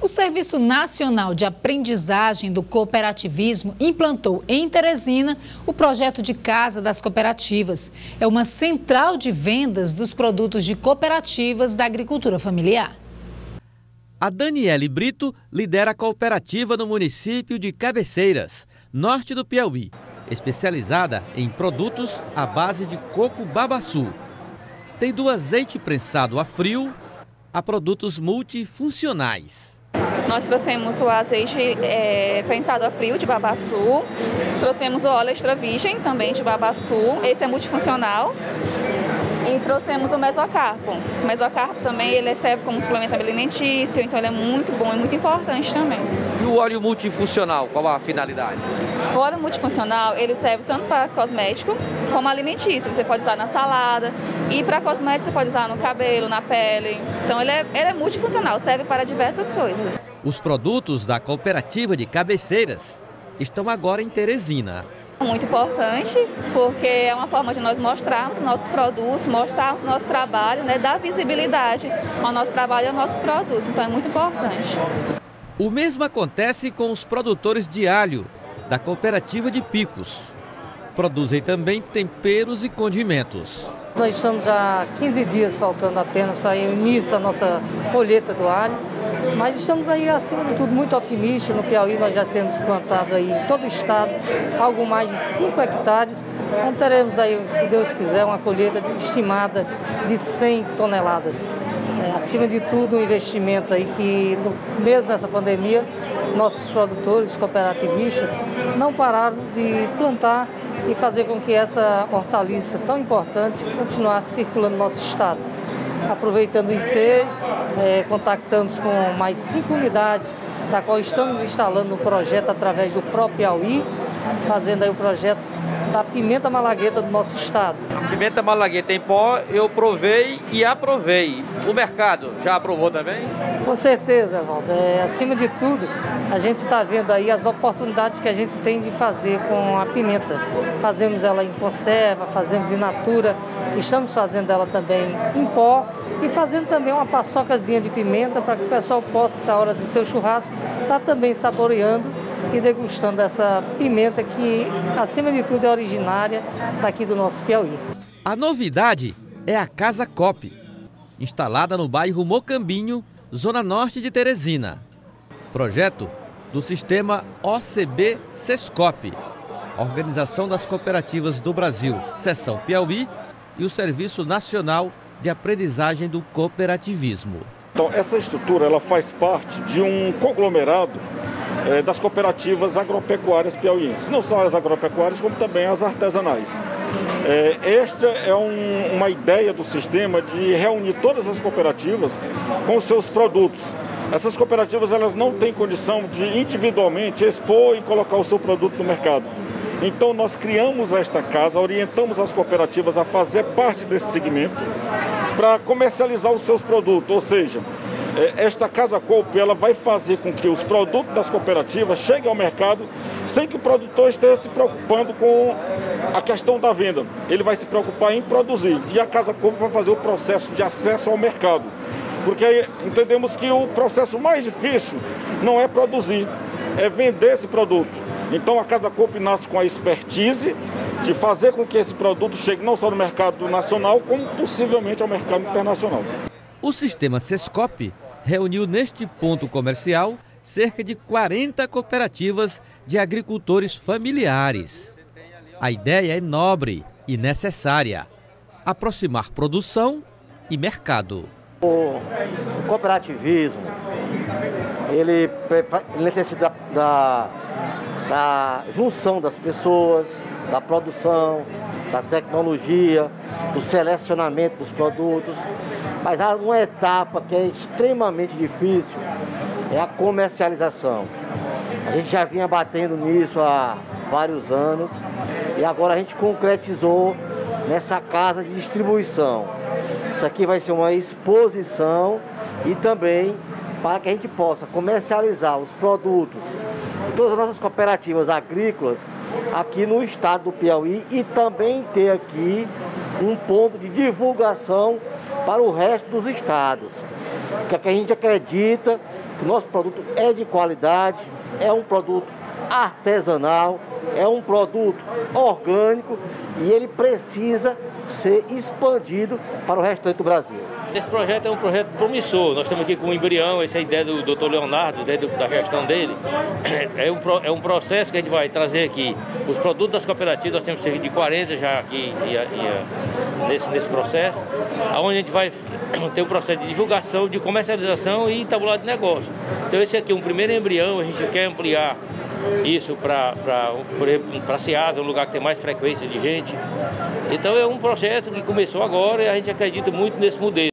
O Serviço Nacional de Aprendizagem do Cooperativismo implantou em Teresina o projeto de Casa das Cooperativas. É uma central de vendas dos produtos de cooperativas da agricultura familiar. A Daniele Brito lidera a cooperativa no município de Cabeceiras, norte do Piauí, especializada em produtos à base de coco babaçu. Tem do azeite prensado a frio a produtos multifuncionais. Nós trouxemos o azeite prensado a frio de babaçu, trouxemos o óleo extra virgem também de babaçu, esse é multifuncional. E trouxemos o mesocarpo. O mesocarpo também ele serve como suplemento alimentício, então ele é muito bom e muito importante também. E o óleo multifuncional, qual a finalidade? O óleo multifuncional ele serve tanto para cosmético como alimentício. Você pode usar na salada e para cosmético você pode usar no cabelo, na pele. Então ele é multifuncional, serve para diversas coisas. Os produtos da cooperativa de Cabeceiras estão agora em Teresina. Muito importante, porque é uma forma de nós mostrarmos nossos produtos, mostrarmos nosso trabalho, dar visibilidade ao nosso trabalho e aos nossos produtos. Então é muito importante. O mesmo acontece com os produtores de alho da cooperativa de Picos. Produzem também temperos e condimentos. Nós estamos há 15 dias faltando apenas para o início da nossa colheita do alho, mas estamos aí, acima de tudo, muito otimistas. No Piauí nós já temos plantado aí em todo o estado algo mais de 5 hectares, onde teremos aí, se Deus quiser, uma colheita estimada de 100 toneladas. Acima de tudo, um investimento aí que, mesmo nessa pandemia, nossos produtores, cooperativistas, não pararam de plantar e fazer com que essa hortaliça tão importante continuasse circulando no nosso estado. Aproveitando o ensejo, contactamos com mais 5 unidades, da qual estamos instalando um projeto através do próprio Piauí, fazendo aí o projeto da pimenta malagueta do nosso estado. A pimenta malagueta em pó eu provei e aprovei. O mercado já aprovou também? Com certeza, Valdo. Acima de tudo, a gente está vendo aí as oportunidades que a gente tem de fazer com a pimenta. Fazemos ela em conserva, fazemos in natura, estamos fazendo ela também em pó e fazendo também uma paçocazinha de pimenta para que o pessoal possa, na hora do seu churrasco, estar também saboreando e degustando essa pimenta que, acima de tudo, é originária daqui do nosso Piauí. A novidade é a Casa Coop, instalada no bairro Mocambinho, zona norte de Teresina. Projeto do sistema OCB Sescop, Organização das Cooperativas do Brasil, Seção Piauí, e o Serviço Nacional de Aprendizagem do Cooperativismo. Então, essa estrutura ela faz parte de um conglomerado das cooperativas agropecuárias piauienses. Não só as agropecuárias, como também as artesanais. Esta é uma ideia do sistema de reunir todas as cooperativas com os seus produtos. Essas cooperativas elas não têm condição de individualmente expor e colocar o seu produto no mercado. Então nós criamos esta casa, orientamos as cooperativas a fazer parte desse segmento para comercializar os seus produtos, ou seja, esta Casa Coop ela vai fazer com que os produtos das cooperativas cheguem ao mercado sem que o produtor esteja se preocupando com a questão da venda. Ele vai se preocupar em produzir e a Casa Coop vai fazer o processo de acesso ao mercado. Porque entendemos que o processo mais difícil não é produzir, é vender esse produto. Então a Casa Coop nasce com a expertise de fazer com que esse produto chegue não só no mercado nacional, como possivelmente ao mercado internacional. O sistema Sescop reuniu neste ponto comercial cerca de 40 cooperativas de agricultores familiares. A ideia é nobre e necessária: aproximar produção e mercado. O cooperativismo, ele necessita da junção das pessoas, da produção, da tecnologia, do selecionamento dos produtos. Mas há uma etapa que é extremamente difícil, é a comercialização. A gente já vinha batendo nisso há vários anos e agora a gente concretizou nessa casa de distribuição. Isso aqui vai ser uma exposição e também para que a gente possa comercializar os produtos de todas as nossas cooperativas agrícolas aqui no estado do Piauí e também ter aqui um ponto de divulgação para o resto dos estados. Que a gente acredita que o nosso produto é de qualidade, é um produto artesanal, é um produto orgânico e ele precisa ser expandido para o restante do Brasil. Esse projeto é um projeto promissor. Nós estamos aqui com o embrião, essa é a ideia do Dr. Leonardo, da gestão dele. É um processo que a gente vai trazer aqui. Os produtos das cooperativas, nós temos cerca de 40 já aqui nesse processo, onde a gente vai ter um processo de divulgação, de comercialização e tabulado de negócio. Então esse aqui é um primeiro embrião, a gente quer ampliar isso para Ceasa, um lugar que tem mais frequência de gente. Então é um projeto que começou agora e a gente acredita muito nesse modelo.